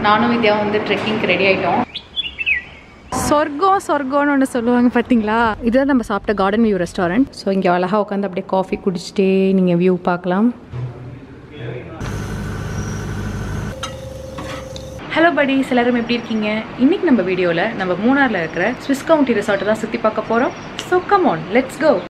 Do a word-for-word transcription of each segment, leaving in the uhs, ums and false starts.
நானும் வித்யா வந்து ட்ரெக்கிங்க்கு ரெடி ஆகிட்டோம். சொர்க்கம் சொர்க்கம்னு ஒன்று சொல்லுவாங்க பார்த்தீங்களா, இதுதான் நம்ம சாப்பிட்ட கார்டன் வியூ ரெஸ்டாரண்ட். ஸோ இங்கே அழகாக உட்காந்து அப்படியே காஃபி குடிச்சிட்டே நீங்கள் வியூ பார்க்கலாம். ஹலோ buddies, எல்லாரும் எப்படி இருக்கீங்க? இன்றைக்கி நம்ம வீடியோவில் நம்ம மூணாரில் இருக்கிற ஸ்விஸ் கவுண்டி ரிசார்ட்டை தான் சுற்றி பார்க்க போகிறோம். So come on, let's go.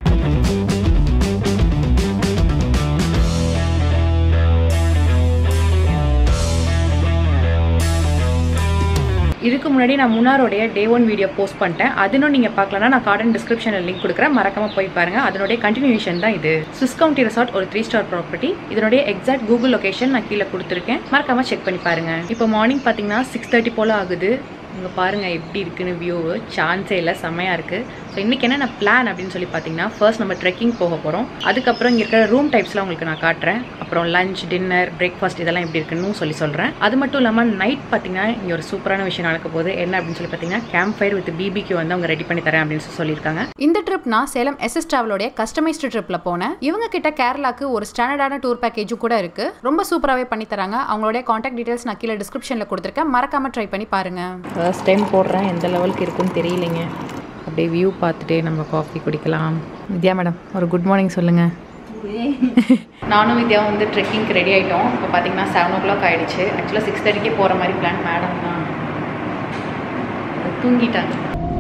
இதுக்கு முன்னாடி நான் முன்னாரோடைய டே ஒன் வீடியோ போஸ்ட் பண்ணிட்டேன். அது இன்னும் நீங்கள் பார்க்கலன்னா நான் கார்டன் டிஸ்கிரிப்ஷனில் லிங்க் கொடுக்குறேன், மறக்காமல் போய் பாருங்கள். அதனுடைய கண்டினியூஷன் தான் இது. ஸ்விஸ் கவுண்டி ரிசார்ட் ஒரு த்ரீ ஸ்டார் ப்ராப்பர்ட்டி. இதனுடைய எக்ஸாக்ட் கூகுள் லொகேஷன் நான் கீழே கொடுத்துருக்கேன், மறக்காமல் செக் பண்ணி பாருங்கள். இப்போ மார்னிங் பார்த்தீங்கன்னா சிக்ஸ் தேர்ட்டி போல் ஆகுது. இங்கே பாருங்கள் எப்படி இருக்குன்னு வியூ, சான்ஸே இல்லை, செம்மையாக இருக்குது. ஸோ இன்றைக்கி என்னென்ன பிளான் அப்படின்னு சொல்லி பார்த்தீங்கன்னா, ஃபர்ஸ்ட் நம்ம ட்ரெக்கிங் போக போகிறோம். அதுக்கப்புறம் இங்கே இருக்கிற ரூம் டைப்ஸ்லாம் உங்களுக்கு நான் காட்டுறேன். அப்புறம் லஞ்ச், டின்னர், பிரேக்ஃபாஸ்ட் இதெல்லாம் எப்படி இருக்குன்னு சொல்லி சொல்கிறேன். அது மட்டும் இல்லாமல் நைட் பார்த்தீங்கன்னா இங்கே ஒரு சூப்பரான விஷயம் நடக்க போகுது. என்ன அப்படின்னு சொல்லி பார்த்தீங்கன்னா, கேம்ப்ஃபயர் வித் பிபிக்யூ வந்து அவங்க ரெடி பண்ணி தரேன் அப்படின்னு சொல்லியிருக்காங்க. இந்த ட்ரிப் நான் சேலம் எஸ்எஸ் டிராவலோடைய கஸ்டமைஸ்டு ட்ரிப்பில் போனேன். இவங்க கிட்ட கேரளாக்கு ஒரு ஸ்டாண்டர்டான டூர் பேக்கேஜும் கூட இருக்குது. ரொம்ப சூப்பராகவே பண்ணி தராங்க. அவங்களுடைய கான்டாக்ட் டீட்டெயில்ஸ் நான் கீழே டிஸ்கிரிப்ஷனில் கொடுத்துருக்கேன், மறக்காமல் ட்ரை பண்ணி பாருங்கள். ஃபர்ஸ்ட் டைம் போடுறேன், எந்த லெவலுக்கு இருக்குன்னு தெரியலைங்க. அப்படியே வியூ பார்த்துட்டே நம்ம காஃபி குடிக்கலாம். வித்யா மேடம் ஒரு குட் மார்னிங் சொல்லுங்கள். நானும் வித்யா வந்து ட்ரெக்கிங்க்கு ரெடி ஆகிட்டோம். இப்போ பார்த்தீங்கன்னா செவன் ஓ கிளாக் ஆகிடுச்சு. ஆக்சுவலாக சிக்ஸ் தேர்ட்டிக்கே போகிற மாதிரி பிளான். மேடம் தான் தூங்கிட்டாங்க.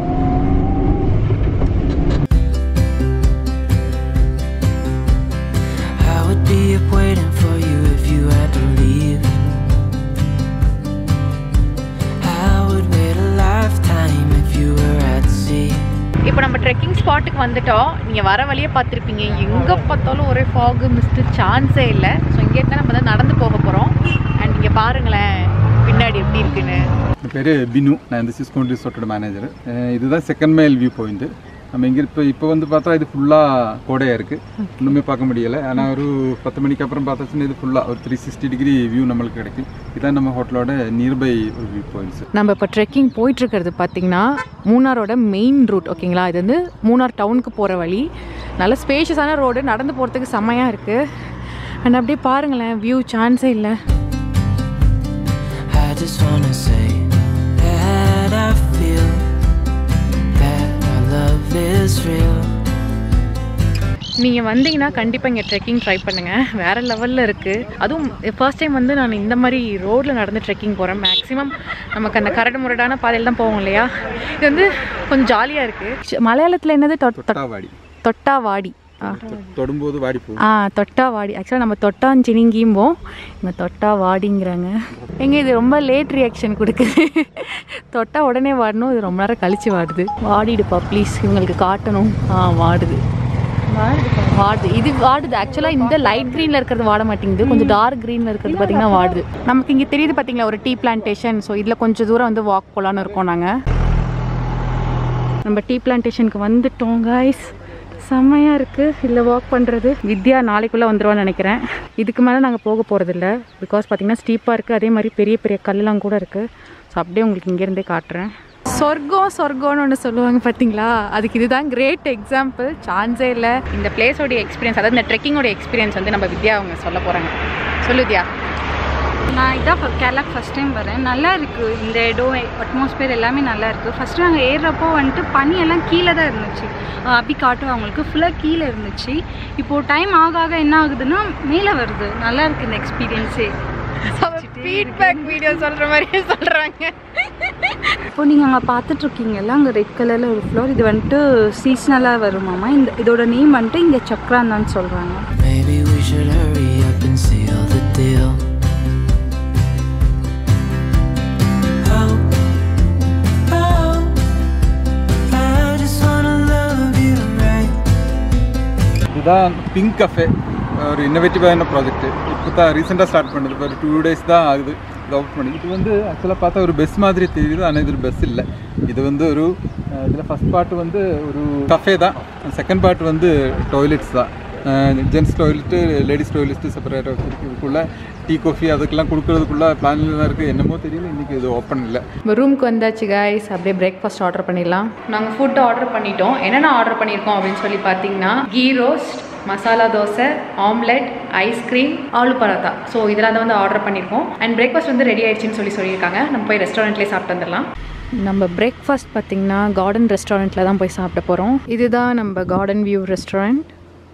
இப்போ நம்ம ட்ரெக்கிங் ஸ்பாட்டுக்கு வந்துட்டோம். நீங்கள் வர வழியே பார்த்துருப்பீங்க, எங்கே பார்த்தாலும் ஒரே ஃபாகு, மிஸ்ட்டு, சான்ஸே இல்லை. ஸோ இங்கே தான் நம்ம தான் நடந்து போக போகிறோம். அண்ட் இங்கே பாருங்களேன் பின்னாடி எப்படி இருக்குன்னு. என் பேர் பினு, நான் இந்த ஸ்விஸ் கவுண்டி ரிசார்ட்டோட மேனேஜர். இதுதான் செகண்ட் மைல் வியூ பாயிண்ட்டு. நம்ம இங்கே இப்போ இப்போ வந்து பார்த்தா இது ஃபுல்லாக கோடையாக இருக்குது, இன்னுமே பார்க்க முடியலை. ஆனால் ஒரு பத்து மணிக்கு அப்புறம் பார்த்தாச்சுன்னா இது ஃபுல்லாக ஒரு த்ரீ சிக்ஸ்டி டிகிரி வியூ நம்மளுக்கு கிடைக்கும். இதுதான் நம்ம ஹோட்டலோட நியர்பை ஒரு வியூ பாயிண்ட்ஸ். நம்ம இப்போ ட்ரெக்கிங் போயிட்டுருக்கிறது பார்த்திங்கன்னா மூணாரோட மெயின் ரூட். ஓகேங்களா, இது வந்து மூணார் டவுனுக்கு போகிற வழி. நல்ல ஸ்பேஷியஸான ரோடு, நடந்து போகிறதுக்கு செம்மையாக இருக்குது. அண்ட் அப்படியே பாருங்களேன் வியூ, சான்ஸே இல்லை. நீங்கள் வந்தீங்கன்னா கண்டிப்பாக இங்கே ட்ரெக்கிங் ட்ரை பண்ணுங்கள், வேறு லெவலில் இருக்குது. அதுவும் ஃபர்ஸ்ட் டைம் வந்து நான் இந்த மாதிரி ரோட்டில் நடந்து ட்ரெக்கிங் போகிறேன். மேக்ஸிமம் நமக்கு அந்த கரடு முரடான பாதையில் தான் போவோம் இல்லையா, இது வந்து கொஞ்சம் ஜாலியாக இருக்குது. மலையாளத்தில் என்னது? தொட்டாவாடி. தொட்டாவாடி தொடும்போது வாடி போ. ஆ தொட்டாவாடி. ஆக்சுவலாக நம்ம தொட்டாஞ்சினிங்கிம்போம், இங்கே தொட்டாவாடிங்கிறாங்க. எங்கே இது ரொம்ப லேட் ரியாக்ஷன் கொடுக்குது. தொட்டா உடனே வாடணும், இது ரொம்ப நேரம் கழிச்சு வாடுது. வாடிடுப்பா ப்ளீஸ், இவங்களுக்கு காட்டணும். ஆ வாடுது வாடுது இது வாடுது. ஆக்சுவலாக இந்த லைட் க்ரீனில் இருக்கிறது வாட மாட்டேங்குது, கொஞ்சம் டார்க் க்ரீனில் இருக்கிறது பார்த்தீங்கன்னா வாடுது. நமக்கு இங்கே தெரியுது பார்த்தீங்களா ஒரு டீ பிளான்டேஷன். ஸோ இதில் கொஞ்சம் தூரம் வந்து வாக் போகலான்னு இருக்கோம் நாங்கள். நம்ம டீ பிளான்டேஷனுக்கு வந்துட்டோம் காய்ஸ். செம்மையாக இருக்குது இதில் வாக் பண்ணுறது. வித்யா நாளைக்குள்ளே வந்துடுவான்னு நினைக்கிறேன். இதுக்கு மேலே நாங்கள் போக போகிறதில்ல, பிகாஸ் பார்த்திங்கன்னா ஸ்டீப்பாக இருக்குது. அதே மாதிரி பெரிய பெரிய கல்லெலாம் கூட இருக்குது. ஸோ அப்படியே உங்களுக்கு இங்கேருந்தே காட்டுறேன். சொர்க்கம் சொர்க்கம்னு ஒன்று சொல்லுவாங்க பார்த்தீங்களா, அதுக்கு இதுதான் கிரேட் எக்ஸாம்பிள். சான்ஸே இல்லை. இந்த பிளேஸோடைய எக்ஸ்பீரியன்ஸ், அதாவது இந்த ட்ரெக்கிங்கோட எக்ஸ்பீரியன்ஸ் வந்து நம்ம வித்யா அவங்க சொல்ல போகிறாங்க. சொல்லு வித்யா. நான் இதான் கேரளாக்கு ஃபஸ்ட் டைம் வரேன். நல்லா இருக்குது இந்த இடம், அட்மாஸ்பியர் எல்லாமே நல்லா இருக்குது. ஃபஸ்ட்டு நாங்கள் ஏறுறப்போ வந்துட்டு பனியெல்லாம் கீழே தான் இருந்துச்சு. அப்படி காட்டுவோம் அவங்களுக்கு ஃபுல்லாக கீழே இருந்துச்சு. இப்போது டைம் ஆக ஆக என்ன ஆகுதுன்னா மேலே வருது. நல்லா இருக்குது இந்த எக்ஸ்பீரியன்ஸே. ஃபீட்பேக் வீடியோ சொல்கிற மாதிரியே சொல்கிறாங்க. இப்போ நீங்கள் அங்கே பார்த்துட்ருக்கீங்கல்ல, அங்கே ரெட் கலரில் ஒரு ஃப்ளோர், இது வந்துட்டு சீஸ்னலாக வருமாமா. இந்த இதோட நேம் வந்துட்டு இங்கே சக்ரான்னு சொல்கிறாங்க. இதுதான் பிங்க் கஃபே, ஒரு இன்னோவேட்டிவான ப்ராஜெக்ட். இப்போ தான் ரீசெண்டாக ஸ்டார்ட் பண்ணுது, இப்போ ஒரு டூ டேஸ் தான் ஆகுது இது அவுட் பண்ணி. இது வந்து ஆக்சுவலாக பார்த்தா ஒரு பஸ் மாதிரி தெரியுது, ஆனால் இது ஒரு பஸ் இல்லை. இது வந்து ஒரு இதில் ஃபஸ்ட் பார்ட் வந்து ஒரு கஃபே தான், செகண்ட் பார்ட் வந்து டாய்லெட்ஸ் தான். ஜென்ஸ் டாய்லெட்டு, லேடிஸ் டாய்லெட்டு செப்பரேட்டாக வச்சுருக்குள்ள டீ காஃபி அதுக்கெல்லாம் கொடுக்குறதுக்குள்ள பிளானில் தான் இருக்குது. என்னமோ தெரியல, இன்றைக்கி இது ஓப்பன் இல்லை. இப்போ ரூமுக்கு வந்தாச்சு காய்ஸ். அப்படியே பிரேக்ஃபாஸ்ட் ஆர்டர் பண்ணிடலாம். நாங்கள் ஃபுட் ஆர்டர் பண்ணிட்டோம். என்னென்ன ஆர்டர் பண்ணியிருக்கோம் அப்படின்னு சொல்லி பார்த்தீங்கன்னா, ghee roast, masala dosa, omelette, ice cream, aloo paratha. So இதெல்லாம் தான் வந்து ஆர்டர் பண்ணியிருக்கோம். அண்ட் பிரேக்ஃபாஸ்ட் வந்து ரெடி ஆயிடுச்சுன்னு சொல்லி சொல்லியிருக்காங்க. நம்ம போய் ரெஸ்டாரண்ட்லேயே சாப்பிட்டு வந்துடலாம். நம்ம பிரேக்ஃபாஸ்ட் பார்த்திங்கன்னா கார்டன் ரெஸ்டாரண்ட்டில் தான் போய் சாப்பிட போகிறோம். இதுதான் நம்ம கார்டன் வியூ ரெஸ்டாரண்ட்.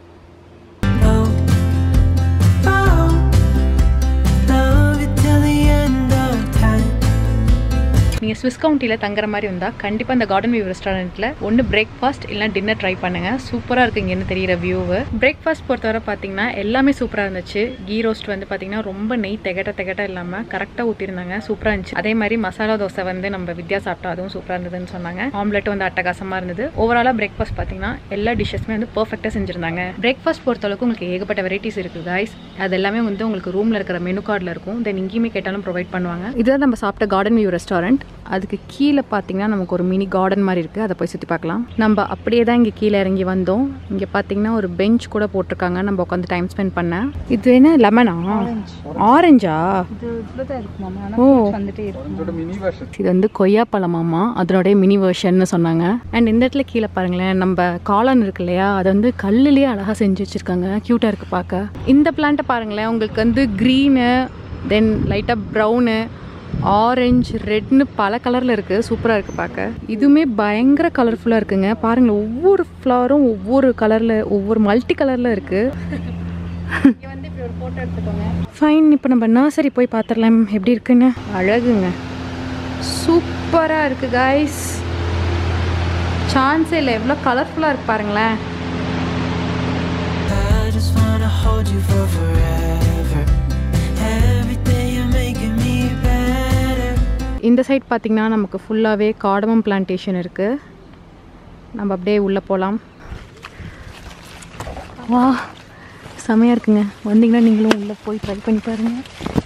நீங்கள் ஸ்விஸ் கவுண்டியில் தங்குற மாதிரி இருந்தால் கண்டிப்பாக இந்த கார்டன் வியூ ரெஸ்டாரண்ட்டில் ஒன்று பிரேக்ஃபாஸ்ட் இல்லைனா டின்னர் ட்ரை பண்ணுங்கள். சூப்பராக இருக்குது இங்கேன்னு தெரியிற வியூவு. பிரேக்ஃபாஸ்ட் பொறுத்தவரை பார்த்தீங்கன்னா எல்லாமே சூப்பராக இருந்துச்சு. கீ ரோஸ்ட் வந்து பார்த்தீங்கன்னா ரொம்ப நெய் திகட்ட திகட்ட இல்லாமல் கரெக்டாக ஊற்றிருந்தாங்க. சூப்பராக இருந்துச்சு. அதே மாதிரி மசாலா தோசை வந்து நம்ம வித்யா சாப்பிட்டா அதுவும் சூப்பராக இருந்ததுன்னு சொன்னாங்க. ஆம்லெட் வந்து அட்டகாசமாக இருந்தது. ஓவராலாக பிரேக்ஃபாஸ்ட் பார்த்தீங்கன்னா எல்லா டிஷ்ஷஸுமே வந்து பர்ஃபெக்டாக செஞ்சுருந்தாங்க. பிரேக்ஃபாஸ்ட் பொறுத்தளவுக்கு உங்களுக்கு ஏகப்பட்ட வெரைட்டிஸ் இருக்குது கைஸ். அது எல்லாமே வந்து உங்களுக்கு ரூமில் இருக்கிற மெனு கார்டில் இருக்கும். தென் இங்கேயுமே கேட்டாலும் ப்ரொவைட் பண்ணுவாங்க. இதுதான் நம்ம சாப்பிட்ட கார்டன் வியூ ரெஸ்டாரண்ட். அதுக்கு கீழே பார்த்தீங்கன்னா நமக்கு ஒரு மினி கார்டன் மாதிரி இருக்குது. அதை போய் சுற்றி பார்க்கலாம். நம்ம அப்படியே தான் இங்கே கீழே இறங்கி வந்தோம். இங்கே பார்த்தீங்கன்னா ஒரு பெஞ்ச் கூட போட்டிருக்காங்க நம்ம உட்காந்து டைம் ஸ்பெண்ட் பண்ண. இது என்ன லெமனா ஆரஞ்சா? ஓ இது வந்து கொய்யா பழமாமா, அதனுடைய மினி வெர்ஷன்னு சொன்னாங்க. அண்ட் இந்த இடத்துல கீழே பாருங்களேன், நம்ம காளான் இருக்கு இல்லையா, அதை வந்து கல்லுலேயே அழகாக செஞ்சு வச்சுருக்காங்க. க்யூட்டாக இருக்குது பார்க்க. இந்த பிளான்ட்டை பாருங்களேன், உங்களுக்கு வந்து க்ரீனு, தென் லைட்டாக ப்ரௌனு, ஆரஞ்சு, ரெட்னு பல கலரில் இருக்குது. சூப்பராக இருக்குது பார்க்க. இதுவுமே பயங்கர கலர்ஃபுல்லாக இருக்குங்க. பாருங்களேன், ஒவ்வொரு ஃப்ளவரும் ஒவ்வொரு கலரில், ஒவ்வொரு மல்டி கலரில் இருக்குது. ஃபைன், இப்போ நம்ம நர்சரி போய் பார்த்துடலாம் எப்படி இருக்குன்னு. அழகுங்க, சூப்பராக இருக்குது கைஸ். சான்ஸே இல்லை, எவ்வளோ கலர்ஃபுல்லாக இருக்குது பாருங்களேன். இந்த சைட் பார்த்திங்கன்னா நமக்கு ஃபுல்லாகவே கார்டமம் பிளான்டேஷன் இருக்குது. நம்ம அப்படியே உள்ளே போகலாம். வா, செமையாக இருக்குங்க. வந்தீங்கன்னா நீங்களும் உள்ளே போய் ட்ரை பண்ணி பாருங்கள்.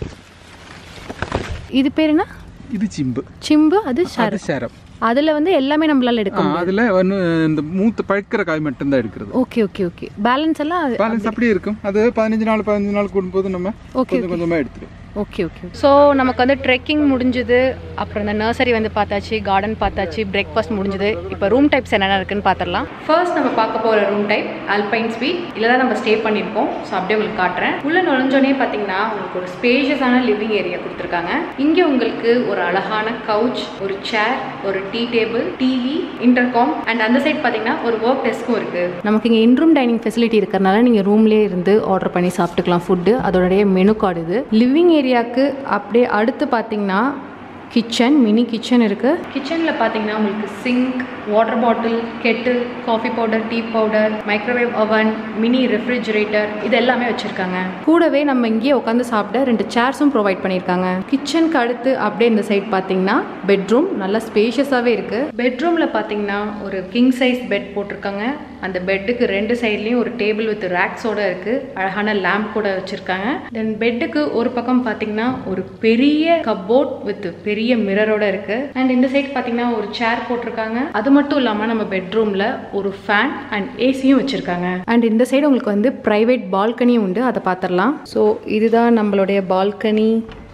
இது பேர் என்ன? இது சிம்பு. சிம்பு, அது ஷரம். அதில் வந்து எல்லாமே நம்மளால எடுக்கும். அதில் ஒன்று இந்த மூத்த பழுக்கிற காய் மட்டும்தான் எடுக்கிறது. Okay okay okay. பேலன்ஸ் எல்லாம் பேலன்ஸ் அப்படியே இருக்கும். அது பதினஞ்சு நாள் பதினஞ்சு நாள் கூடும்போது நம்ம கொஞ்சம் கொஞ்சமாக எடுத்துருவோம். Okay okay. ஸோ நமக்கு வந்து ட்ரெக்கிங் முடிஞ்சுது. அப்புறம் இந்த நர்சரி வந்து பார்த்தாச்சு, கார்டன் பார்த்தாச்சு, பிரேக்ஃபாஸ்ட் முடிஞ்சுது. இப்போ ரூம் டைப்ஸ் என்னென்ன இருக்குன்னு பார்த்துடலாம். ஃபர்ஸ்ட் நம்ம பார்க்க போகிற ரூம் டைப் ஆல்பைன் ஸ்வீட். இதில் தான் நம்ம ஸ்டே பண்ணியிருக்கோம். ஸோ அப்படியே உங்களுக்கு காட்டுறேன். உள்ளே நுழைஞ்சோடனே பார்த்தீங்கன்னா உங்களுக்கு ஒரு ஸ்பேஷியஸான லிவிங் ஏரியா கொடுத்துருக்காங்க. இங்கே உங்களுக்கு ஒரு அழகான கவுச், ஒரு சேர், ஒரு tea table, TV, intercom, and அந்த சைட் பார்த்தீங்கன்னா ஒரு ஒர்க் டெஸ்க்கும் இருக்குது. நமக்கு இங்கே இன்ரூம் டைனிங் ஃபெசிலிட்டி இருக்கிறனால நீங்கள் ரூம்லேயே இருந்து ஆர்டர் பண்ணி சாப்பிட்டுக்கலாம் ஃபுட்டு. அதோடைய மெனு கார்டு இது. லிவிங் ஏரியாவுக்கு அப்படியே அடுத்து பார்த்தீங்கன்னா கிச்சன், மினி கிச்சன் இருக்குது. கிச்சனில் பார்த்தீங்கன்னா உங்களுக்கு sink, water bottle, kettle, coffee powder, tea powder, microwave oven, mini refrigerator, இது எல்லாமே வச்சுருக்காங்க. கூடவே நம்ம இங்கேயே உட்காந்து சாப்பிட ரெண்டு சேர்ஸும் ப்ரொவைட் பண்ணியிருக்காங்க. கிச்சனுக்கு அடுத்து அப்படியே இந்த சைட் பார்த்தீங்கன்னா பெட்ரூம், நல்லா ஸ்பேஷியஸாகவே இருக்குது. பெட்ரூமில் பார்த்தீங்கன்னா ஒரு கிங் சைஸ் பெட் போட்டிருக்காங்க. அந்த பெட்டுக்கு ரெண்டு சைட்லேயும் ஒரு டேபிள் வித் ரேக்ஸோட இருக்குது. அழகான லேம்ப் கூட வச்சுருக்காங்க. தென் பெட்டுக்கு ஒரு பக்கம் பார்த்தீங்கன்னா ஒரு பெரிய கப்போர்ட் வித் பெரிய மிரரோட இருக்கு. அண்ட் இந்த சைட் பார்த்தீங்கன்னா ஒரு சேர் போட்டிருக்காங்க. அது மட்டும் இல்லாமல் நம்ம பெட்ரூமில் ஒரு ஃபேன் அண்ட் ஏசியும் வச்சுருக்காங்க. அண்ட் இந்த சைடு உங்களுக்கு வந்து ப்ரைவேட் பால்கனியும் உண்டு, அதை பார்த்துடலாம். ஸோ இதுதான் நம்மளுடைய பால்கனி.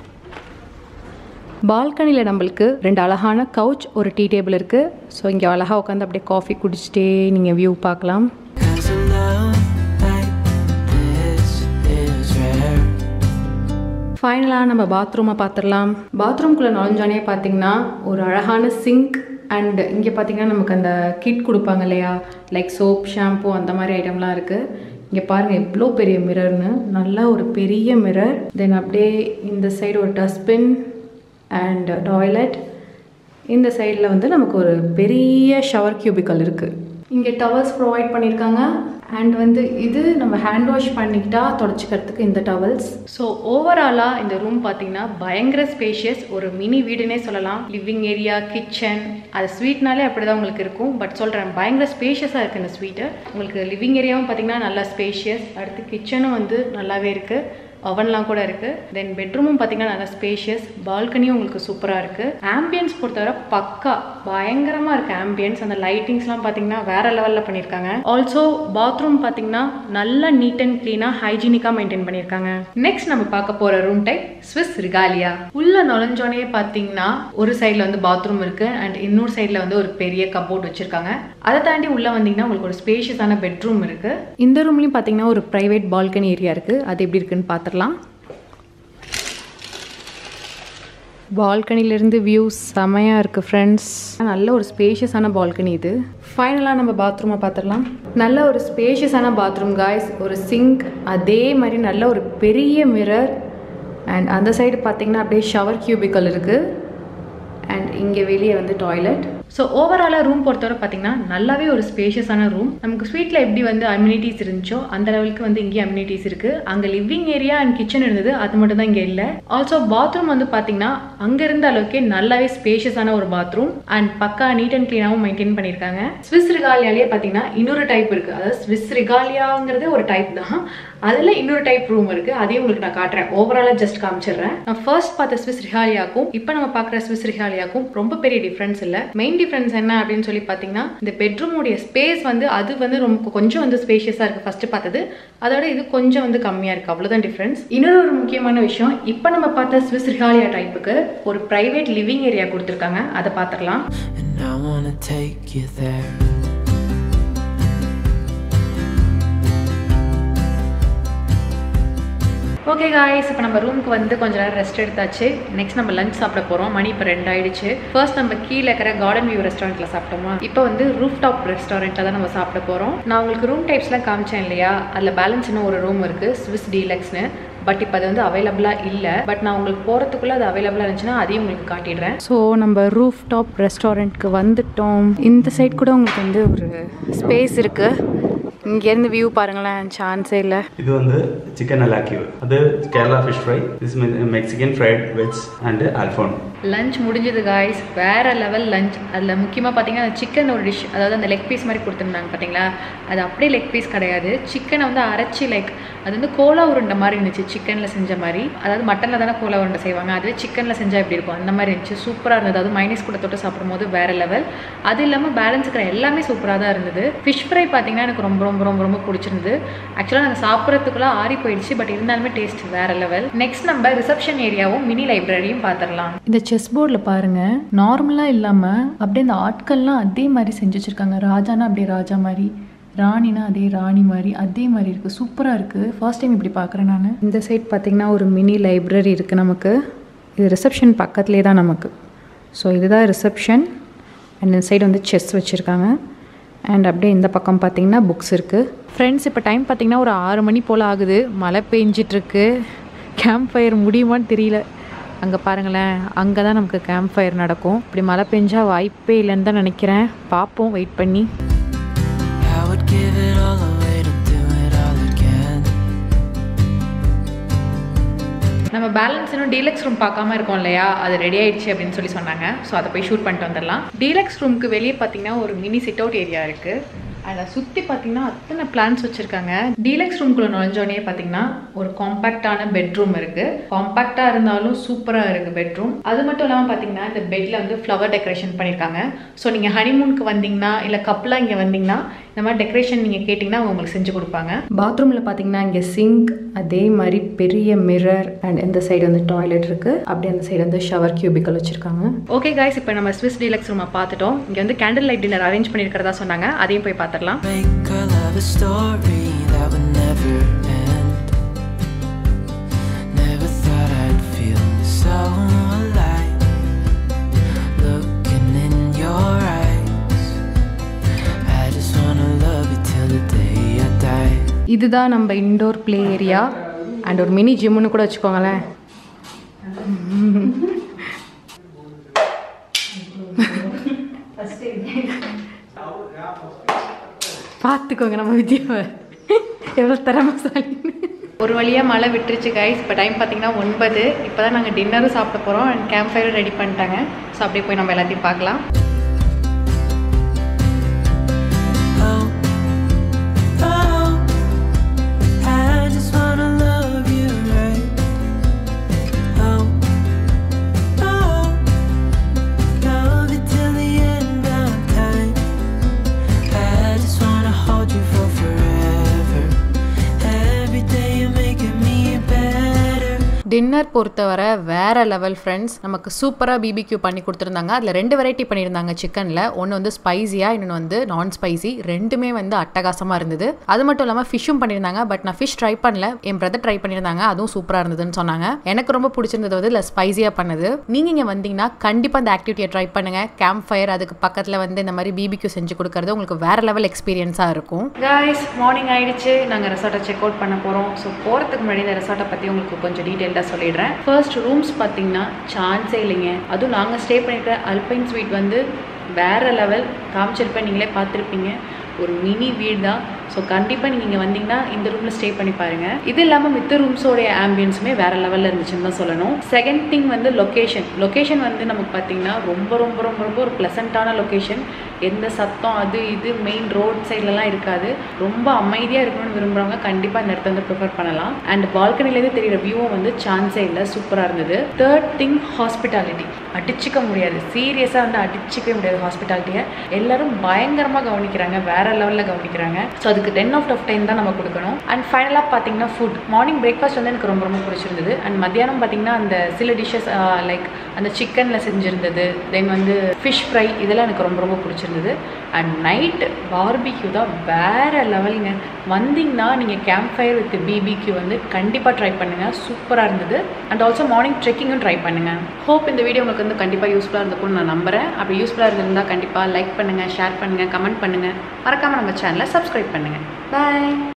பால்கனியில் நம்மளுக்கு ரெண்டு அழகான கவுச், ஒரு டீ டேபிள் இருக்குது. ஸோ இங்கே அழகாக உட்காந்து அப்படியே காஃபி குடிச்சிட்டே நீங்கள் வியூ பார்க்கலாம். ஃபைனலாக நம்ம பாத்ரூமை பார்த்துடலாம். பாத்ரூம்குள்ளே நுழைஞ்சானே பார்த்தீங்கன்னா ஒரு அழகான சிங்க் அண்ட் இங்கே பார்த்தீங்கன்னா நமக்கு அந்த கிட் கொடுப்பாங்க இல்லையா, லைக் சோப், ஷாம்பு, அந்த மாதிரி ஐட்டம்லாம் இருக்குது. இங்கே பாருங்கள் எவ்வளோ பெரிய மிரர்னு, நல்லா ஒரு பெரிய மிரர். தென் அப்படியே இந்த சைடு ஒரு டஸ்ட்பின் அண்ட் டாய்லெட். இந்த சைடில் வந்து நமக்கு ஒரு பெரிய ஷவர் கியூபிக்கல் இருக்குது. இங்கே டவல்ஸ் ப்ரொவைட் பண்ணியிருக்காங்க. அண்ட் வந்து இது நம்ம ஹேண்ட் வாஷ் பண்ணிக்கிட்டா தொடச்சிக்கிறதுக்கு இந்த டவல்ஸ். ஸோ ஓவராலாக இந்த ரூம் பார்த்தீங்கன்னா பயங்கர ஸ்பேஷியஸ், ஒரு மினி வீடுனே சொல்லலாம். லிவிங் ஏரியா, கிச்சன், அது ஸ்வீட்னாலே அப்படி தான் உங்களுக்கு இருக்கும். பட் சொல்கிறேன், பயங்கர ஸ்பேஷியஸாக இருக்குது இந்த ஸ்வீட்டு. உங்களுக்கு லிவிங் ஏரியாவும் பார்த்தீங்கன்னா நல்லா ஸ்பேஷியஸ். அடுத்து கிச்சனும் வந்து நல்லாவே இருக்குது. அவன்லாம் கூட இருக்கு. தென் பெட்ரூமும் பார்த்தீங்கன்னா நல்லா ஸ்பேஷியஸ், பால்கனியும் உங்களுக்கு சூப்பராக இருக்கு. ஆம்பியன்ஸ் பொறுத்தவரை பக்கா பயங்கரமா இருக்கு. ஆம்பியன்ஸ் அந்த லைட்டிங்ஸ்லாம் பார்த்தீங்கன்னா வேற லெவலில் பண்ணியிருக்காங்க. ஆல்சோ பாத்ரூம் பார்த்தீங்கன்னா நல்லா நீட் அண்ட் கிளீனா ஹைஜீனிக்கா மெயின்டைன் பண்ணியிருக்காங்க. நெக்ஸ்ட் நம்ம பார்க்க போற ரூம் டைப் ஸ்விஸ் ரிகாலியா. உள்ள நுழைஞ்சோனே பார்த்தீங்கன்னா ஒரு சைடில் வந்து பாத்ரூம் இருக்கு அண்ட் இன்னொரு சைடில் வந்து ஒரு பெரிய கபோர்ட் வச்சிருக்காங்க. அதை தாண்டி உள்ள வந்தீங்கன்னா உங்களுக்கு ஒரு ஸ்பேஷியஸான பெட்ரூம் இருக்கு. இந்த ரூம்லயும் பார்த்தீங்கன்னா ஒரு பிரைவேட் பால்கனி ஏரியா இருக்கு. அது எப்படி இருக்குன்னு பார்த்துடலாம். பால்கனிலேருந்து வியூஸ் செமையாக இருக்குது ஃப்ரெண்ட்ஸ். நல்ல ஒரு ஸ்பேஷியஸான பால்கனி இது. ஃபைனலாக நம்ம பாத்ரூமை பார்த்துடலாம். நல்ல ஒரு ஸ்பேஷியஸான பாத்ரூம் காய்ஸ். ஒரு சிங்க், அதே மாதிரி நல்ல ஒரு பெரிய மிரர் அண்ட் அந்த சைடு பார்த்தீங்கன்னா அப்படியே ஷவர் கியூபிக்கல் இருக்குது அண்ட் இங்கே வெளியே வந்து டாய்லெட். ஸோ ஓவராலாக ரூம் பொறுத்தவரை பார்த்தீங்கன்னா நல்லாவே ஒரு ஸ்பேஷியஸான ரூம். நமக்கு ஸ்வீட்டில் எப்படி வந்து அம்யூனிட்டிஸ் இருந்துச்சோ அந்த லெவலுக்கு வந்து இங்கே அம்யூனிட்டிஸ் இருக்குது. அங்கே லிவிங் ஏரியா அண்ட் கிச்சன் இருந்தது, அது மட்டும் தான் இங்கே இல்லை. ஆல்சோ பாத்ரூம் வந்து பார்த்தீங்கன்னா அங்கே இருந்த அளவுக்கு நல்லாவே ஸ்பேஷியஸான ஒரு பாத்ரூம் அண்ட் பக்கா நீட் அண்ட் க்ளீனாகவும் மெயின்டைன் பண்ணியிருக்காங்க. ஸ்விஸ் ரிகாலியாலேயே பார்த்தீங்கன்னா இன்னொரு டைப் இருக்குது. அதாவது ஸ்விஸ் ரிகாலியாங்கிறது ஒரு டைப் தான், அதில் இன்னொரு டைப் ரூம் இருக்குது. அதையும் உங்களுக்கு நான் காட்டுறேன். ஓவராலாக ஜஸ்ட் காமிச்சிடுறேன். நான் ஃபர்ஸ்ட் பார்த்த ஸ்விஸ் ரிகாலியாக்கும் இப்போ நம்ம பார்க்குற ஸ்விஸ் ரிகாலியாக்கும் ரொம்ப பெரிய டிஃப்ரென்ஸ் இல்லை. மெயின் டிஃபரன்ஸ் என்ன அப்படின்னு சொல்லி பார்த்தீங்கன்னா இந்த பெட்ரூமுடைய ஸ்பேஸ் வந்து அது வந்து ரொம்ப கொஞ்சம் வந்து ஸ்பேஷியஸாக இருக்குது ஃபர்ஸ்ட் பார்த்தது, அதோட இது கொஞ்சம் வந்து கம்மியாக இருக்குது, அவ்வளோதான் டிஃப்ரென்ஸ். இன்னொரு ஒரு முக்கியமான விஷயம், இப்போ நம்ம பார்த்த ஸ்விஸ் ரிகாலியா டைப்புக்கு ஒரு பிரைவேட் லிவிங் ஏரியா கொடுத்துருக்காங்க. அதை பார்த்துக்கலாம். ஓகே காய்ஸ், இப்போ நம்ம ரூமுக்கு வந்து கொஞ்ச நேரம் ரெஸ்ட் எடுத்தாச்சு. நெக்ஸ்ட் நம்ம லஞ்ச் சாப்பிட போகிறோம். மணி இப்போ ரெண்டு ஆயிடுச்சு. ஃபர்ஸ்ட் நம்ம கீழே இருக்கிற கார்டன் வியூ ரெஸ்டாரண்ட்டில் சாப்பிட்டோமா, இப்போ வந்து ரூஃப் டாப் ரெஸ்டாரண்ட்டில் தான் நம்ம சாப்பிட போகிறோம். நான் உங்களுக்கு ரூம் டைப்ஸ்லாம் காமிச்சேன் இல்லையா, அதில் பேலன்ஸ் இன்னும் ஒரு ரூம் இருக்குது ஸ்விஸ் டீலக்ஸ்னு. பட் இப்போ அது வந்து அவைலபிளாக இல்லை. பட் நான் உங்களுக்கு போகிறதுக்குள்ளே அது அவைலபிளாக இருந்துச்சுன்னா அதையும் உங்களுக்கு காட்டிடுறேன். ஸோ நம்ம ரூஃப் டாப் ரெஸ்டாரண்ட்க்கு வந்துட்டோம். இந்த சைட் கூட உங்களுக்கு வந்து ஒரு ஸ்பேஸ் இருக்குது. இங்கேருந்து வியூ பாருங்களேன், சான்ஸே இல்லை. இது வந்து சிக்கன் அலாக்கியூ, அது Kerala fish fry, this Mexican fried veg and ஆல்ஃபோன். லஞ்ச் முடிஞ்சது காய்ஸ், வேற லெவல் லஞ்ச். அதில் முக்கியமாக பார்த்தீங்கன்னா சிக்கன் ஒரு டிஷ், அதாவது அந்த லெக் பீஸ் மாதிரி கொடுத்துருந்தாங்க பார்த்தீங்களா, அது அப்படியே லெக் பீஸ் கிடையாது. சிக்கனை வந்து அரைச்சி லைக் அது வந்து கோலா உருண்டை மாதிரி இருந்துச்சு, சிக்கனில் செஞ்ச மாதிரி. அதாவது மட்டனில் தானே கோலா உருண்டை செய்வாங்க, அதுவே சிக்கனில் செஞ்சால் எப்படி இருக்கும் அந்த மாதிரி இருந்துச்சு. சூப்பராக இருந்தது. அது மைனஸ் கூட தொட்டு சாப்பிடும் போது வேற லெவல். அது இல்லாமல் பேலன்ஸ் இருக்கிற எல்லாமே சூப்பராக தான் இருந்தது. ஃபிஷ் ஃப்ரை பார்த்தீங்கன்னா எனக்கு ரொம்ப ரொம்ப ரொம்ப ரொம்ப பிடிச்சிருந்தது. ஆக்சுவலாக நாங்கள் சாப்பிட்றதுக்குள்ள ஆறி போயிடுச்சு, பட் இருந்தாலுமே டேஸ்ட் வேற லெவல். நெக்ஸ்ட் நம்ம ரிசப்ஷன் ஏரியாவும் மினி லைப்ரரியும் பார்த்துடலாம். இந்த செஸ் போர்டில் பாருங்க, நார்மலாக இல்லாமல் அப்படியே இந்த ஆட்கள்லாம் அதே மாதிரி செஞ்சு வச்சுருக்காங்க. ராஜானா அப்படியே ராஜா மாதிரி, ராணினா அதே ராணி மாதிரி, அதே மாதிரி இருக்குது. சூப்பராக இருக்குது. ஃபர்ஸ்ட் டைம் இப்படி பார்க்குறேன் நான். இந்த சைட் பார்த்திங்கன்னா ஒரு மினி லைப்ரரி இருக்குது நமக்கு. இது ரிசப்ஷன் பக்கத்துலேயே தான் நமக்கு. ஸோ இதுதான் ரிசப்ஷன் அண்ட் இந்த சைடு வந்து செஸ் வச்சுருக்காங்க. அண்ட் அப்படியே இந்த பக்கம் பார்த்திங்கன்னா புக்ஸ் இருக்குது. ஃப்ரெண்ட்ஸ், இப்போ டைம் பார்த்திங்கன்னா ஒரு ஆறு மணி போல் ஆகுது. மழை பெஞ்சிட்ருக்கு. கேம்ப் ஃபயர் முடியுமான்னு தெரியல. அங்கே பாருங்களேன், அங்கே தான் நமக்கு கேம்ப் ஃபயர் நடக்கும். இப்படி மழை பெஞ்சா வாய்ப்பே இல்லைன்னு தான் நினைக்கிறேன். பார்ப்போம் வெயிட் பண்ணி. நம்ம பேலன்ஸ் இன்னும் டீலக்ஸ் ரூம் பார்க்காம இருக்கோம் இல்லையா, அது ரெடி ஆயிடுச்சு அப்படின்னு சொல்லி சொன்னாங்க. ஸோ அதை போய் ஷூட் பண்ணிட்டு வந்துடலாம். டீலக்ஸ் ரூமுக்கு வெளியே பார்த்தீங்கன்னா ஒரு மினி சிட் அவுட் ஏரியா இருக்குது. அதில் சுற்றி பார்த்தீங்கன்னா அத்தனை பிளான்ஸ் வச்சுருக்காங்க. டீலக்ஸ் ரூம்குள்ளே நுழைஞ்சோடனே பார்த்தீங்கன்னா ஒரு காம்பேக்டான பெட்ரூம் இருக்குது. காம்பேக்டாக இருந்தாலும் சூப்பராக இருக்குது பெட்ரூம். அது மட்டும் இல்லாமல் பார்த்தீங்கன்னா இந்த பெட்டில் வந்து ஃப்ளவர் டெக்கரேஷன் பண்ணியிருக்காங்க. ஸோ நீங்கள் ஹனிமூனுக்கு வந்தீங்கன்னா இல்லை கப்பலாக இங்கே வந்தீங்கன்னா இந்த மாதிரி டெக்கரேஷன் நீங்கள் கேட்டிங்கன்னா அவங்க உங்களுக்கு செஞ்சு கொடுப்பாங்க. பாத்ரூமில் பார்த்தீங்கன்னா இங்கே சிங்க், அதே மாதிரி பெரிய மிரர் அண்ட் இந்த சைடு வந்து டாய்லெட் இருக்குது. அப்படியே அந்த சைடு வந்து ஷவர் கியூபிக்கல் வச்சுருக்காங்க. ஓகே காய்ஸ், இப்போ நம்ம ஸ்விஸ் டீலக்ஸ் ரூமை பார்த்துட்டோம். இங்கே வந்து கேண்டில் லைட் டின்னர் அரேஞ்ச் பண்ணியிருக்கிறதா சொன்னாங்க. அதையும் போய் பார்த்துடலாம். இதுதான் நம்ம இன்டோர் பிளே ஏரியா அண்ட் ஒரு மினி ஜிம்னு கூட வச்சுக்கோங்களேன். பார்த்துக்கோங்க நம்ம விஜயாவை எவ்வளோ திறமைசாலி. ஒரு வழியாக மழை விட்டுருச்சு கைஸ். இப்போ டைம் பார்த்தீங்கன்னா ஒன்பது. இப்போ தான் நாங்கள் டின்னரும் சாப்பிட போகிறோம் அண்ட் கேம்ப் ஃபயரும் ரெடி பண்ணிட்டாங்க. ஸோ அப்படியே போய் நம்ம எல்லாத்தையும் பார்க்கலாம். I just wanna love you right. Dinner பொறுத்தவரை வேற லெவல் ஃப்ரெண்ட்ஸ். நமக்கு சூப்பராக பிபிக்யூ பண்ணி கொடுத்துருந்தாங்க. அதில் ரெண்டு வெரைட்டி பண்ணியிருந்தாங்க சிக்கனில். ஒன்று வந்து ஸ்பைசியாக, இன்னொன்று வந்து நான் ஸ்பைசி. ரெண்டுமே வந்து அட்டகாசமாக இருந்தது. அது மட்டும் இல்லாமல் ஃபிஷ்ஷும் பண்ணியிருந்தாங்க. பட் நான் ஃபிஷ் ட்ரை பண்ணல, என் பிரதர் ட்ரை பண்ணியிருந்தாங்க. அதுவும் சூப்பராக இருந்ததுன்னு சொன்னாங்க. எனக்கு ரொம்ப பிடிச்சிருந்தது வந்து இல்லை ஸ்பைசியாக பண்ணது. நீங்கள் இங்கே வந்தீங்கன்னா கண்டிப்பாக அந்த ஆக்டிவிட்டியை ட்ரை பண்ணுங்கள். கேம்ப் ஃபயர் அதுக்கு பக்கத்தில் வந்து இந்த மாதிரி பிபிக்யூ செஞ்சு கொடுக்கறது உங்களுக்கு வேற லெவல் எக்ஸ்பீரியன்ஸாக இருக்கும். காய்ஸ், மார்னிங் ஆயிடுச்சு. நாங்கள் ரெசார்ட்டை செக் அவுட் பண்ண போகிறோம். ஸோ போகிறதுக்கு முன்னாடி இந்த ரெசார்ட்டை பற்றி உங்களுக்கு கொஞ்சம் டீட்டெயிலாக சொல்லிடுறேன். ஃபர்ஸ்ட் ரூம்ஸ் பார்த்தீங்கன்னா சான்ஸே இல்லைங்க. அதுவும் நாங்கள் ஸ்டே பண்ணிக்கிற அல்பைன் ஸ்வீட் வந்து வேற லெவல். காமிச்சிருப்பேன், நீங்களே பார்த்துருப்பீங்க. ஒரு மினி வீடு தான். ஸோ கண்டிப்பாக நீங்கள் இங்கே வந்தீங்கன்னா இந்த ரூமில் ஸ்டே பண்ணி பாருங்கள். இது இல்லாமல் மித்த ரூம்ஸோடைய ஆம்பியன்ஸுமே வேறு லெவலில் இருந்துச்சுன்னு தான் சொல்லணும். செகண்ட் திங் வந்து லொக்கேஷன். லொக்கேஷன் வந்து நமக்கு பார்த்தீங்கன்னா ரொம்ப ரொம்ப ரொம்ப ரொம்ப ஒரு ப்ளசண்ட்டான லொக்கேஷன். எந்த சத்தம் அது இது மெயின் ரோட் சைட்லலாம் இருக்காது. ரொம்ப அமைதியாக இருக்கணும்னு விரும்புகிறவங்க கண்டிப்பாக இந்த இடத்த வந்து ப்ரிஃபர் பண்ணலாம். அண்ட் பால்கனிலேருந்து தெரிகிற வியூவும் வந்து சான்ஸே இல்லை, சூப்பராக இருந்தது. Third thing hospitality. அடிச்சிக்க முடியாது, சீரியஸாக வந்து அடிச்சிக்கவே முடியாது ஹாஸ்பிட்டாலிட்டியை. எல்லாரும் பயங்கரமாக கவனிக்கிறாங்க, வேற லெவலில் கவனிக்கிறாங்க. ஸோ அதுக்கு டென் அவுட் ஆஃப் டென் தான் நம்ம கொடுக்கணும். அண்ட் ஃபைனலாக பார்த்தீங்கன்னா ஃபுட். மார்னிங் பிரேக்ஃபாஸ்ட் வந்து எனக்கு ரொம்ப ரொம்ப பிடிச்சிருந்தது. அண்ட் மத்தியானம் பார்த்தீங்கன்னா அந்த சில டிஷ்ஷஸ் லைக் அந்த சிக்கனில் செஞ்சுருந்தது, தென் வந்து ஃபிஷ் ஃப்ரை, இதெல்லாம் எனக்கு ரொம்ப ரொம்ப பிடிச்சிருந்தது. அண்ட் நைட் பார்பிக்யூ தான் வேற லெவலுங்க. வந்தீங்கன்னா நீங்கள் கேம்ப் ஃபயர் வித் பிபிக்யூ வந்து கண்டிப்பாக ட்ரை பண்ணுங்கள், சூப்பராக இருந்தது. அண்ட் ஆல்சோ மார்னிங் ட்ரெக்கிங்கும் ட்ரை பண்ணுங்கள். ஹோப் இந்த வீடியோ உங்களுக்கு வந்து கண்டிப்பாக யூஸ்ஃபுல்லாக இருந்திருக்கும்னு நான் நம்புகிறேன். அப்படி யூஸ்ஃபுல்லாக இருந்திருந்தால் கண்டிப்பாக லைக் பண்ணுங்கள், ஷேர் பண்ணுங்கள், கமெண்ட் பண்ணுங்கள். மறக்காமல் நம்ம சேனலை சப்ஸ்கிரைப் பண்ணுங்கள். பாய்.